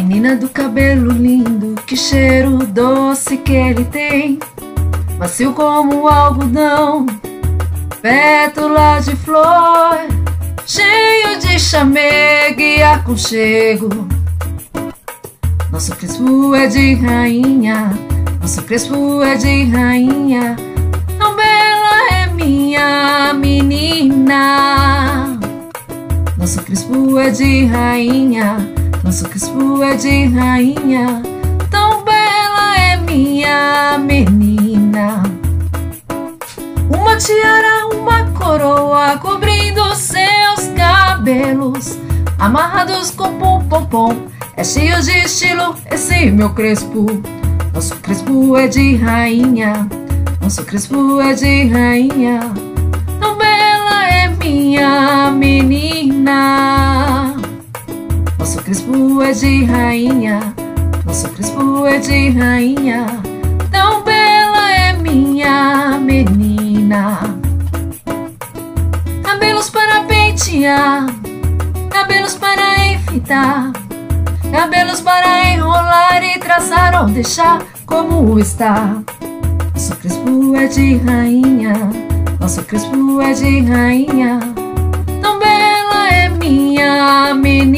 Menina do cabelo lindo, que cheiro doce que ele tem, macio como algodão, pétala de flor, cheio de chamego e aconchego. Nosso crespo é de rainha, nosso crespo é de rainha, tão bela é minha menina. Nosso crespo é de rainha, nosso crespo é de rainha, tão bela é minha menina. Uma tiara, uma coroa cobrindo seus cabelos, amarrados com pom-pom-pom, é cheio de estilo esse meu crespo. Nosso crespo é de rainha, nosso crespo é de rainha, tão bela é minha menina. Nosso crespo é de rainha, nosso crespo é de rainha, tão bela é minha menina. Cabelos para pentear, cabelos para enfeitar, cabelos para enrolar e traçar ou deixar como está. Nosso crespo é de rainha, nosso crespo é de rainha, tão bela é minha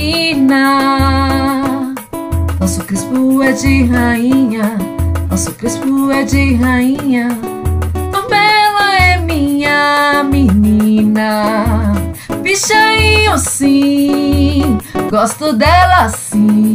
menina. Nosso crespo é de rainha, nosso crespo é de rainha, tão bela é minha menina. Bichainho sim, gosto dela sim.